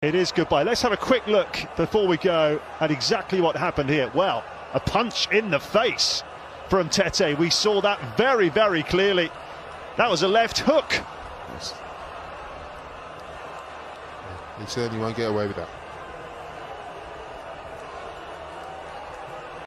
It is goodbye. Let's have a quick look before we go at exactly what happened here. Well, a punch in the face from Tetteh. We saw that very, very clearly. That was a left hook. Yes. He certainly won't get away with that.